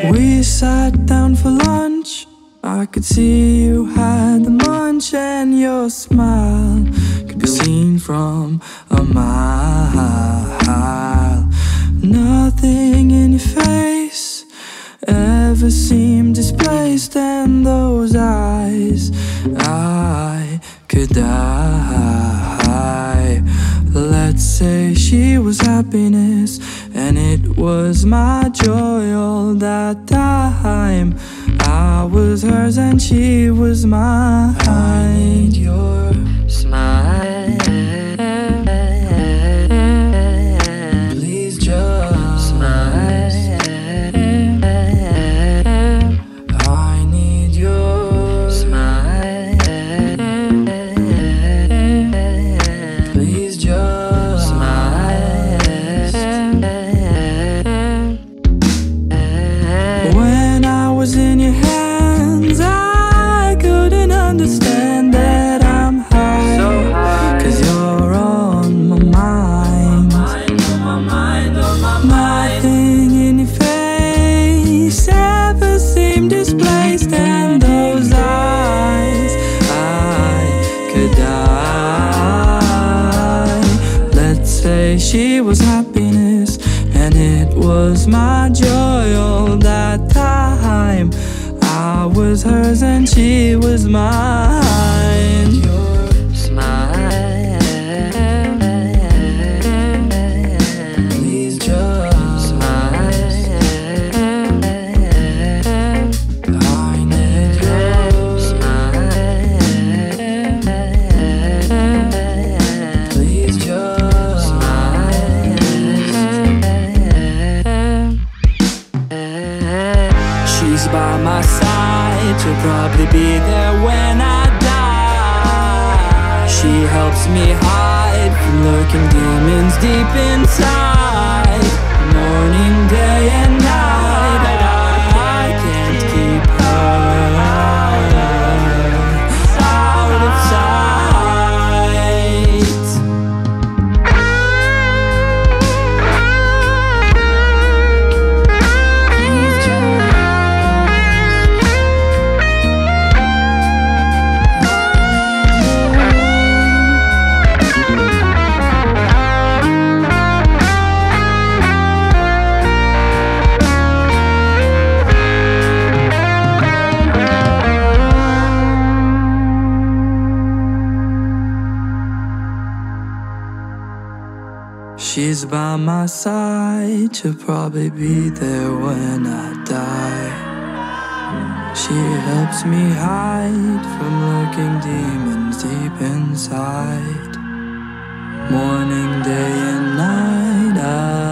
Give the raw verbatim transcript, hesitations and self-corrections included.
We sat down for lunch. I could see you had the munch, and your smile could be seen from a mile. Nothing in your face ever seemed displaced, and those eyes, I could die. Let's say she was happiness, and it was my joy all that time. I was hers and she was mine. I need your smile. Please just smile. I need your smile. Please just smile. When I was in your hands, I couldn't understand that I'm high, so high. Cause you're on my mind, mind, on my mind, on my mind. Nothing in your face ever seemed displaced, and those eyes, I could die. Let's say she was happiness, and it was my joy all that time. I was hers and she was mine. Your smile. Please just smile. I need your smile. Please just smile. She's by my side, she'll probably be there when I die. She helps me hide from lurking demons deep inside. Morning, day and night, I can't keep her out of sight. She's by my side, she'll probably be there when I die. She helps me hide from lurking demons deep inside. Morning, day and night, I